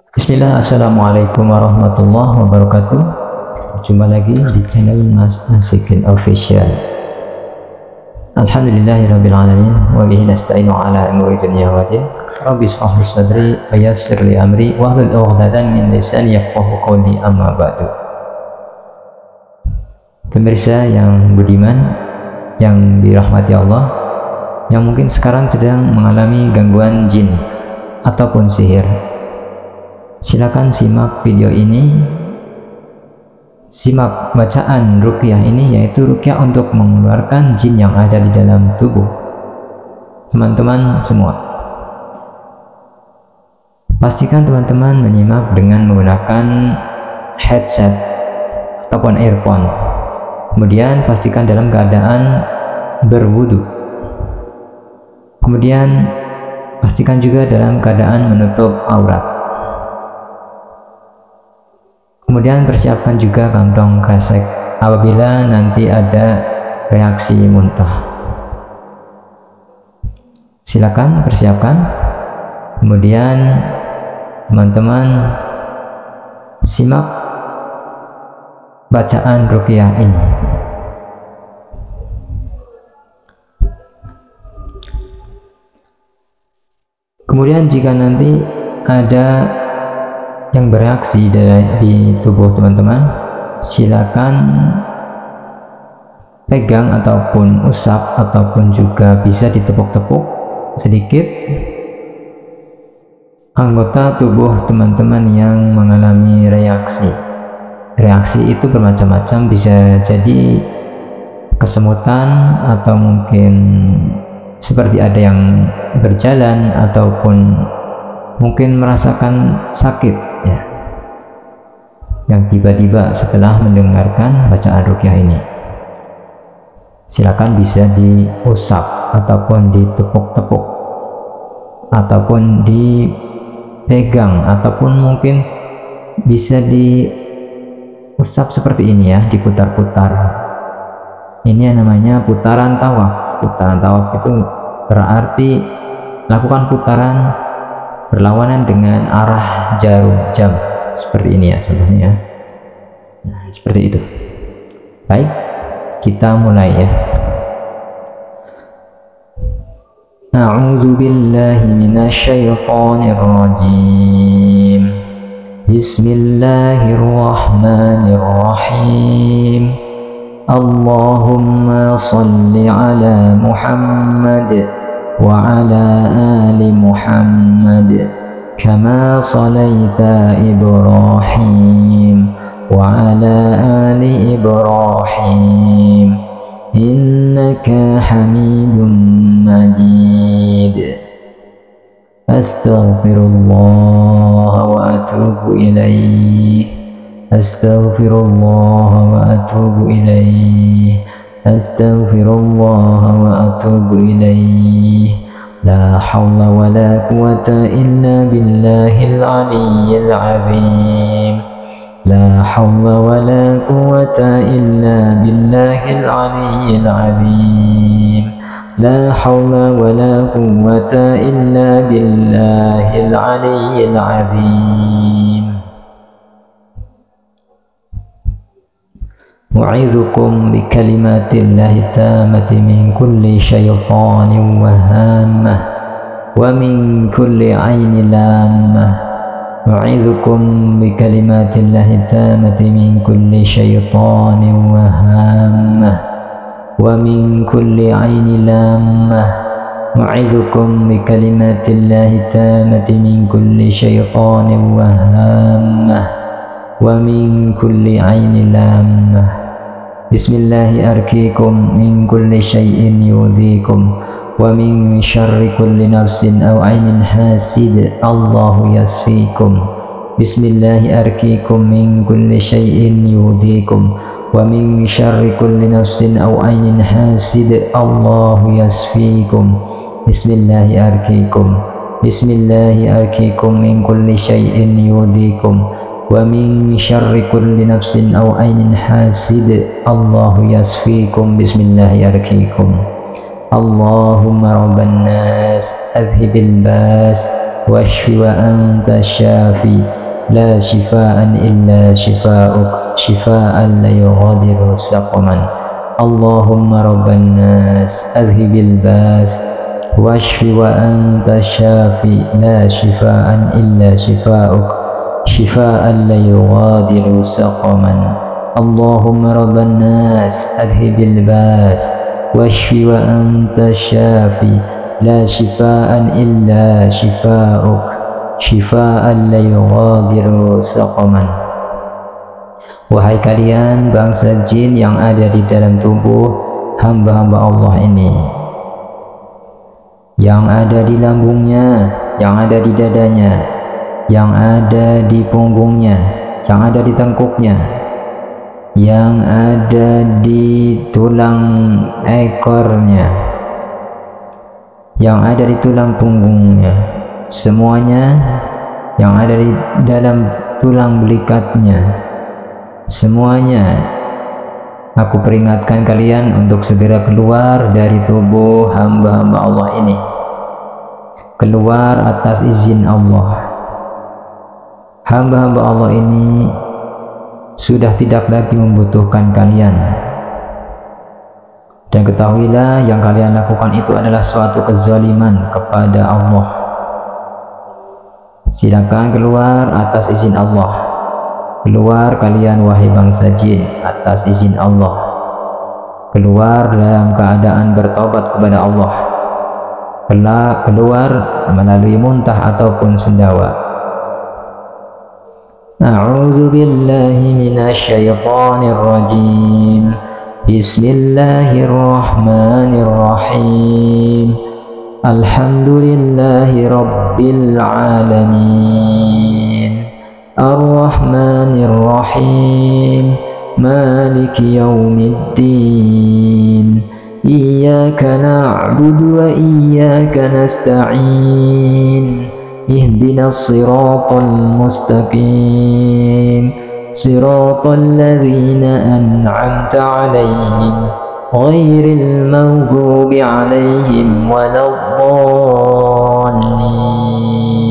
Bismillah, assalamualaikum warahmatullahi wabarakatuh. Jumpa lagi di channel Mas Nasikin Official. Alhamdulillahirrabbilalamin. Wa bihi nasta'inu ala umuri dunya wa din. Rabbi shrah li sadri wa yassir li amri wahlul 'uqdatam min lisani yafqahu qawli, amma ba'du. Pemirsa yang budiman, yang dirahmati Allah, yang mungkin sekarang sedang mengalami gangguan jin ataupun sihir, silakan simak video ini, simak bacaan ruqyah ini, yaitu ruqyah untuk mengeluarkan jin yang ada di dalam tubuh teman-teman semua. Pastikan teman-teman menyimak dengan menggunakan headset ataupun earphone. Kemudian pastikan dalam keadaan berwudu. Kemudian pastikan juga dalam keadaan menutup aurat. Kemudian persiapkan juga kantong kresek apabila nanti ada reaksi muntah. Silakan persiapkan. Kemudian teman-teman simak bacaan ruqyah ini. Kemudian jika nanti ada yang bereaksi di tubuh teman-teman, silakan pegang ataupun usap ataupun juga bisa ditepuk-tepuk sedikit anggota tubuh teman-teman yang mengalami reaksi. Reaksi itu bermacam-macam, bisa jadi kesemutan atau mungkin seperti ada yang berjalan ataupun mungkin merasakan sakit ya, yang tiba-tiba setelah mendengarkan bacaan ruqyah ini. Silakan bisa diusap ataupun ditepuk-tepuk ataupun dipegang ataupun mungkin bisa diusap seperti ini ya, diputar-putar. Ini yang namanya putaran tawaf. Putaran tawaf itu berarti lakukan putaran berlawanan dengan arah jarum jam, seperti ini ya contohnya. Nah, seperti itu. Baik, kita mulai ya. A'udzu billahi minasyaitonir rajim. Bismillahirrahmanirrahim. Allahumma salli ala Muhammad wa ala ali Muhammad kama salaita Ibrahim wa ala ali Ibrahim innaka Hamidum Majid. Astaghfirullah wa atubu ilaih. Astaghfirullah wa atubu ilaih. Astaghfirullah wa atubu ilaih. La hawla wa la quwata illa billahil aliyyil azim. La hawla wa la quwata illa billahil aliyyil azim. La hawla wa la quwata illa billahil aliyyil azim. U'idzukum bi kalimatillahi tammati min kulli syaitanin wa hammah wa min kulli 'ainin lammah. U'idzukum bi kalimatillahi tammati min kulli syaitanin wa hammah wa min kulli 'ainin lammah. U'idzukum bi kalimatillahi tammati min kulli syaitanin wa hammah wa min kulli 'ainin lammah. Bismillahi arkikum min kulli syai'in yudhikum wa min syarri kulli nafsin aw 'ainin hasid, Allahu yasfikum. Bismillahi arkikum min kulli syai'in yudhikum wa min syarri kulli nafsin aw 'ainin hasid, Allahu yasfikum. Bismillahi arkikum. Bismillahi arkikum min kulli syai'in yudhikum wa min syarri kulli nafsin aw 'ainin hasid, Allahu yasfikum. Bismillahirrahmanirrahim. Allahumma rabban nas adhibil bas واشف وأنت الشافي لا شفاء إلا شفاؤك شفاء لا يغادر سقما اللهم رب الناس أذهب الباس واشف وأنت الشافي لا شفاء إلا شفاؤك شفاء لا يغادر سقما اللهم رب الناس أذهب الباس واشف وأنت الشافي لا شفاء إلا شفاؤك شفاء لا يغادر سقما. Wahai kalian bangsa jin yang ada di dalam tubuh hamba-hamba Allah ini, yang ada di lambungnya, yang ada di dadanya, yang ada di punggungnya, yang ada di tengkuknya, yang ada di tulang ekornya, yang ada di tulang punggungnya, semuanya yang ada di dalam tulang belikatnya, semuanya aku peringatkan kalian untuk segera keluar dari tubuh hamba-hamba Allah ini, keluar atas izin Allah. Hamba-hamba Allah ini sudah tidak lagi membutuhkan kalian, dan ketahuilah yang kalian lakukan itu adalah suatu kezaliman kepada Allah. Silakan keluar atas izin Allah. Keluar kalian wahai bangsa jin atas izin Allah. Keluar dalam keadaan bertobat kepada Allah. Keluar melalui muntah ataupun sendawa. A'udzu billahi minasyaitonir rajim. Bismillahirrahmanirrahim. Alhamdulillahi rabbil alamin. Ar-Rahmanir Rahim. Maliki yaumiddin. Iyyaka na'budu wa iyyaka nasta'in. Ihdinas siratal mustaqim. Siratal ladzina an'amta 'alaihim ghairil maghdubi 'alaihim waladdallin.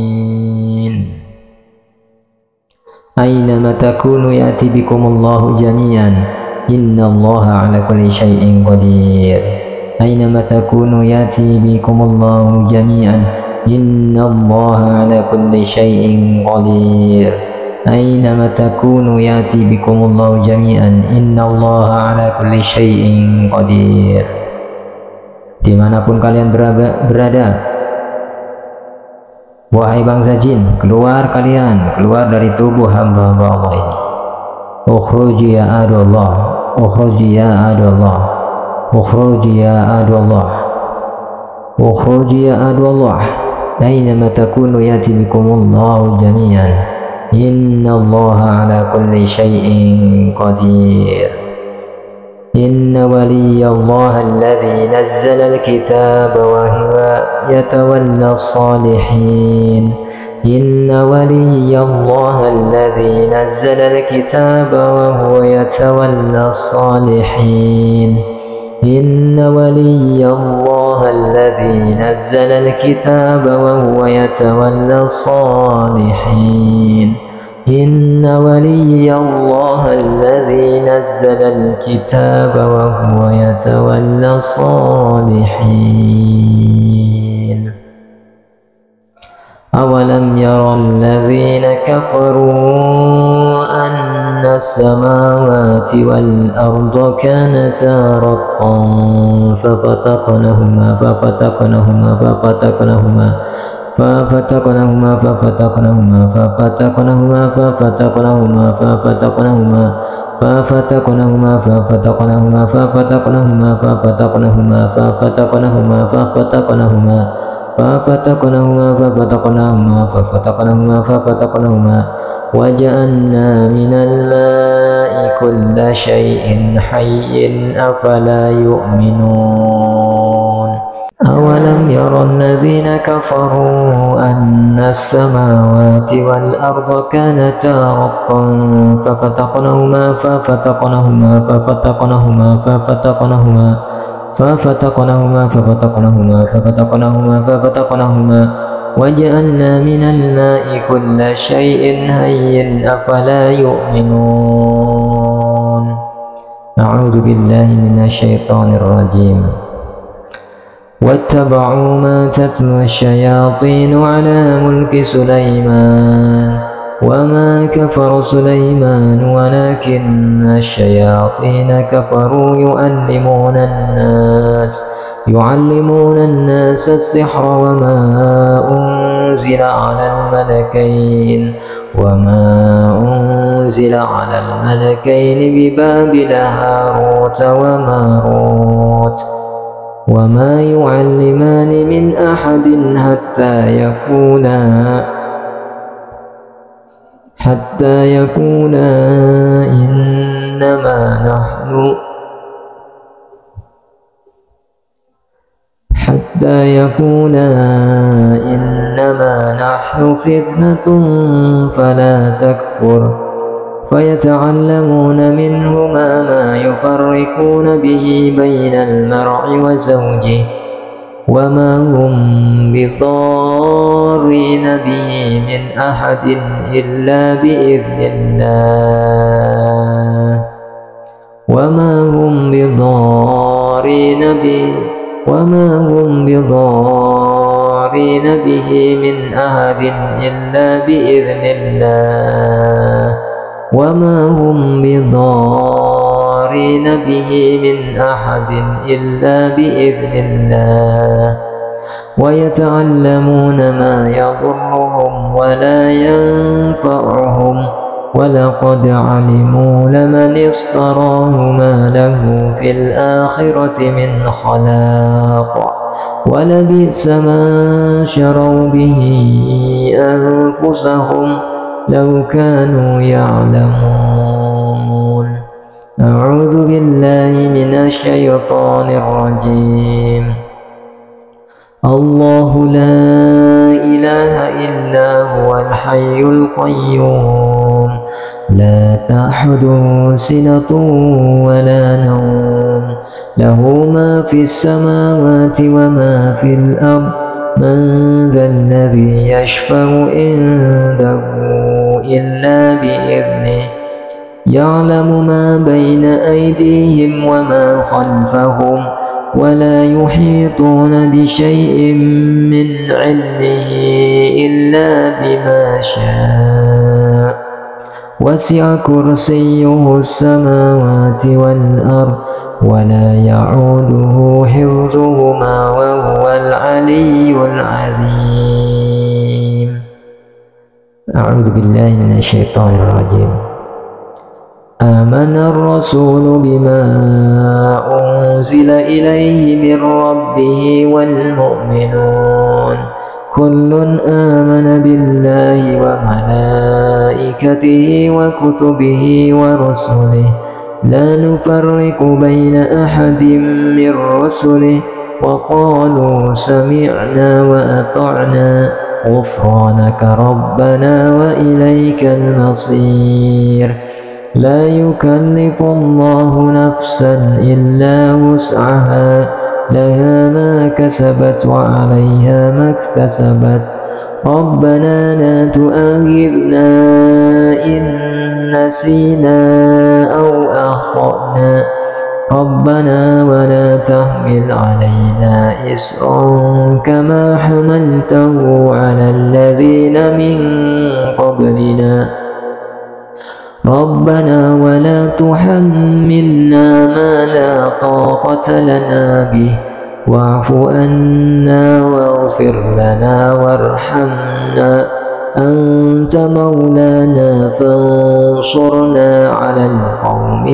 Aynama takunu ya'ti bikumullahu jami'an. Innallaha 'ala kulli syai'in qadir. Aynama takunu ya'ti bikumullahu jami'an. Innallaha 'ala kulli syai'in qadir. Aynama takunu ya'ti bikumullahu jami'an. Innallaha 'ala kulli syai'in qadir. Dimanapun kalian berada, wahai bangsa jin, keluar kalian, keluar dari tubuh hamba-hamba Allah ini. Ukhruji ya adullah, ukhruji ya adullah, ukhruji ya adullah, ukhruji ya adullah. Aynama takunu ya'ti bikumullahu jami'an. Innallaha 'ala kulli syai'in qadir. Inna waliyallaha alladhi nazzala al-kitaba wa huwa yatawalla as-salihin. Inna waliyallaha alladhi nazzala al-kitaba wa huwa yatawalla as-salihin. Inna waliyallaha alladhi nazzala al-kitaba wa huwa yatawalla as-salihin. Inna waliyallaha alladhi nazzala al-kitaba wa huwa yatawalla as-salihin. Awalam yara alladhina kafaru anna as-samawati wal arda kanata ratqan fafataqnahuma ففتقناهما وجعلنا من الماء كل شيء حي أفلا يؤمنون أولم يرى الذين كفروا أن السماوات والأرض كانتا رتقا وجعلنا من الماء كل شيء هين أفلا يؤمنون. أعوذ بالله من الشيطان الرجيم. واتبعوا ما تتلو الشياطين على ملك سليمان وما كفر سليمان ولكن الشياطين كفروا يعلمون الناس السحر وما أنزل على الملكين ببابل هاروت وماروت وما يعلمان من أحد حتى يقولا إنما نحن فتنة فلا تكفر فيتعلمون منهما ما يفرقون به بين المرء وزوجه وما هم بضارين به من أحد إلا بإذن الله وما هم بضارين به من أحد إلا بإذن الله وما هم بضارين به من أحد إلا بإذن الله ويتعلمون ما يضرهم ولا ينفعهم ولقد علموا لمن اشتراه ما له في الآخرة من خلاق ولبئس ما شروا به أنفسهم لو كانوا يعلمون. أعوذ بالله من الشيطان الرجيم. الله لا إله إلا هو الحي القيوم لا تأخذه سنة ولا نوم له ما في السماوات وما في الأرض من ذا الذي يشفع عنده إلا بإذنه يعلم ما بين أيديهم وما خلفهم ولا يحيطون بشيء من علمه إلا بما شاء وسع كرسيه السماوات والأرض ولا يعوده حفظهما وهو العلي العظيم. أعوذ بالله من الشيطان الرجيم. آمن الرسول بما أنزل إليه من ربه والمؤمنون كل آمن بالله وملائكته وكتبه ورسله لا نفرق بين أحد من رسله وقالوا سمعنا وأطعنا غفرانك ربنا وإليك المصير. لا يكلف الله نفسا إلا وسعها لها ما كسبت وعليها ما اكتسبت ربنا لا تؤاخذنا إن نسينا أو أخطأنا ربنا ولا تحمل علينا إصرا كما حملته على الذين من قبلنا ربنا ولا تحملنا ما لا طاقة لنا به واعف عنا واغفر لنا وارحمنا أنت مولانا فانصرنا على القوم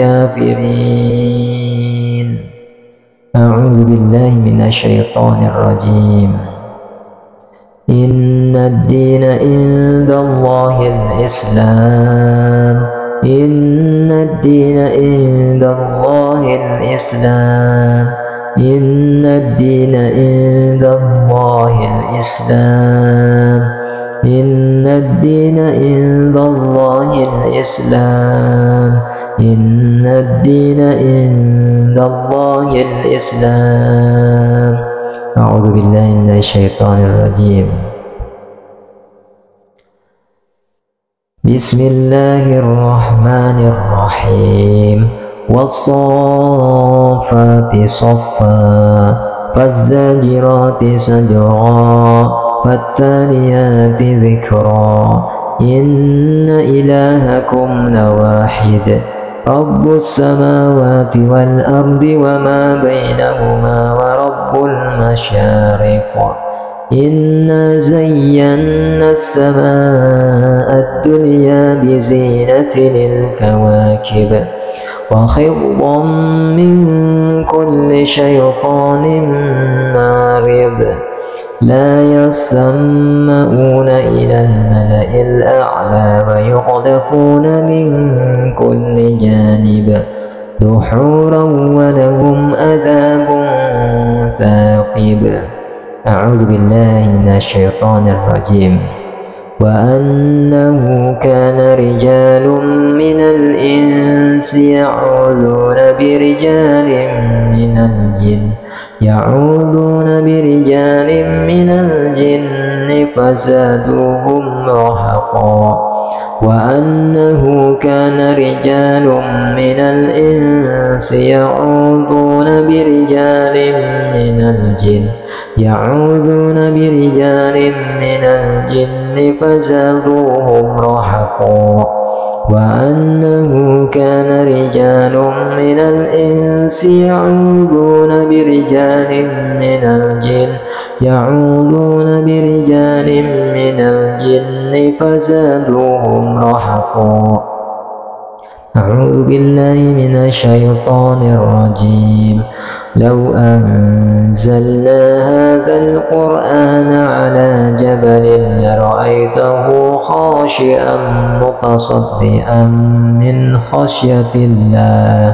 الكافرين. أعوذ بالله من الشيطان الرجيم. إن الدين عند الله الإسلام إن الدين عند الله الإسلام إن الدين عند الله الإسلام إن الدين عند الله الإسلام إن الدين عند الله الإسلام. أعوذ بالله من الشيطان الرجيم. Bismillahirrahmanirrahim. Was-saffati saffa, faz-zajirati sajra, fattaliyati dzikra. Inna ilahakum lawahid, Rabbus samawati wal ardi wa ma bainahuma wa rabbul masyariq. Inna zayyana as-samaa'a ad-dunya bi zinatil kawakib wa khiddan min kulli shaytanin marid. La yasma'una ila al-mala'il a'la wa yuqdafuna min kulli janib duhuran wa lahum adhabun saqib. A'udzu billahi minasyaitonir rajim. Wa annahu kana rijalun minal insi ya'udzuuna birijalin minal jinn ya'udzuuna birijalin minal jinni fazaduhum rahaqa. Wa annahu kana rijalun minal insi ya'udzuuna birijalin minal jinn ya'udzuuna birijalin minal jinni fazaduhum rahaqa. وأنه كان رجال من الإنس يعوذون برجال من الجن فزادوهم رهقا. أعوذ بالله من الشيطان الرجيم. لو أنزلنا هذا القرآن على جبل لرأيته خاشعا متصدعا من خشية الله.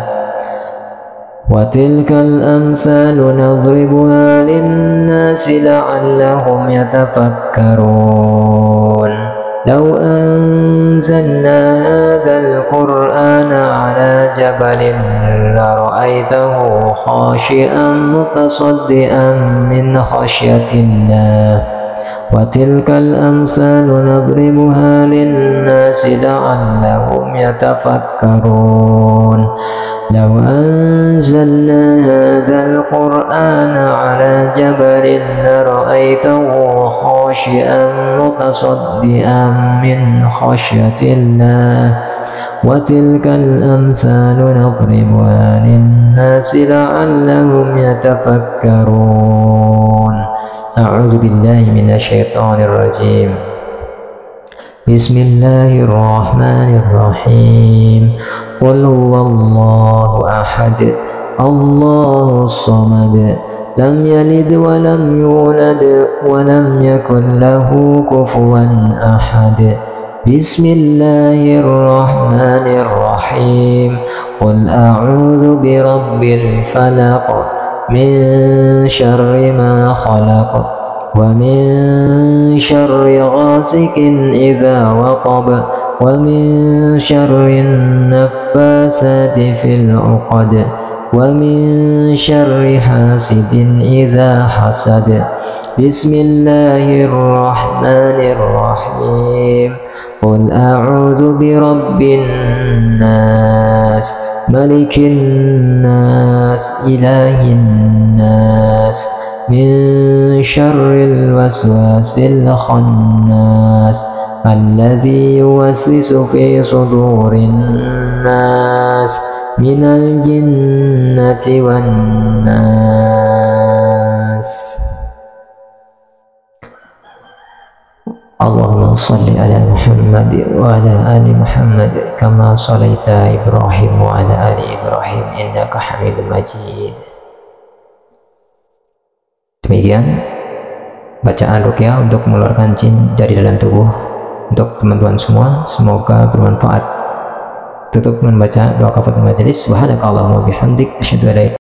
وتلك الأمثال نضربها للناس لعلهم يتفكرون. لو أنزلنا هذا القرآن على جبل لرأيته خاشعا متصدعا من خشية الله. وتلك الأمثال نضربها للناس لعلهم يتفكرون. لو أنزلنا هذا القرآن على جبل لرأيته خاشعا متصدعا من خشية الله. وتلك الأمثال نضربها للناس لعلهم يتفكرون. أعوذ بالله من الشيطان الرجيم. بسم الله الرحمن الرحيم. قل هو الله أحد الله الصمد لم يلد ولم يولد ولم يكن له كفوا أحد. بسم الله الرحمن الرحيم. قل أعوذ برب الفلق من شر ما خلق ومن شر غاسق إذا وقب ومن شر النفاثات في العقد ومن شر حاسد إذا حسد. بسم الله الرحمن الرحيم. قل أعوذ برب الناس ملك الناس إله الناس من شر الوسواس الخناس الذي يوسوس في صدور الناس من الجنة والناس. اللهم صل على محمد وعلى آل محمد كما صليت إبراهيم وعلى آل إبراهيم إنك حميد مجيد. Demikian bacaan ruqyah untuk mengeluarkan jin dari dalam tubuh untuk teman-teman semua, semoga bermanfaat. Tutup membaca doa kafaratul majelis. Subhanakallahumma bihamdik asyhadu an la